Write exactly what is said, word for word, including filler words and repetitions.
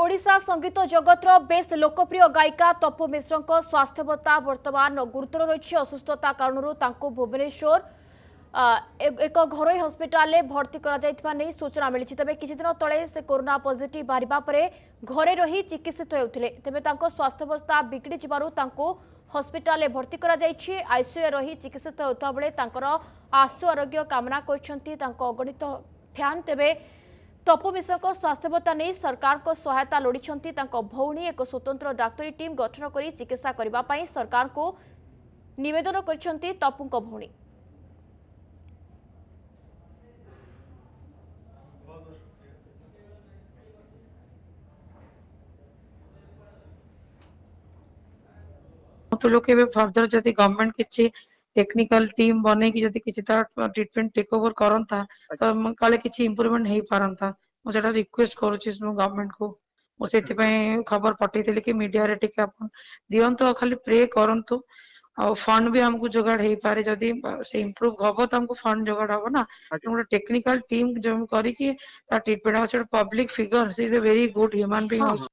ओडिशा संगीत जगतर बेस लोकप्रिय गायिका तपु मिश्र स्वास्थ्यवता वर्तमान गुरुतर रही असुस्थता कारण भुवनेश्वर एक घरोई हस्पिटाल भर्ती कर सूचना मिली तेज किसी दिन तले से कोरोना पॉजिटिव बाहर पर घरे रही चिकित्सित होते तेज स्वास्थ्यवस्था बिगड़ी हस्पिटाल भर्ती कर आईसीयू रही चिकित्सित होता बेले आशु आरोग्य कामना कर अगणित फैन तेबे तपु मिश्र को स्वास्थ्यवता नहीं सरकार को सहायता लोड़ी भौणी एक स्वतंत्र डाक्तरी टीम गठन कर चिकित्सा करने सरकार को निवेदन कर तपु भौणी। तो लोग फर्दर जदि गवर्नमेंट किसी टेक्निकल टीम बने कि जदि किसी ट्रीटमेंट टेक ओवर करता तो काले किसी इम्प्रूवमेंट हो पारंता मुझे रिक्वेस्ट करुच्ची गवर्नमेंट को मुझे खबर पठेली कि मीडिया रे टिके अपन दियंतु खाली प्रे करंतु आ फंड भी हमको जोगाड़ हो पारे जदि से इम्प्रूव हम तो हमको फंड जोगाड़ हम ना गोटे टेक्निकल टीम जो करी treatment public figure she is a very good human being.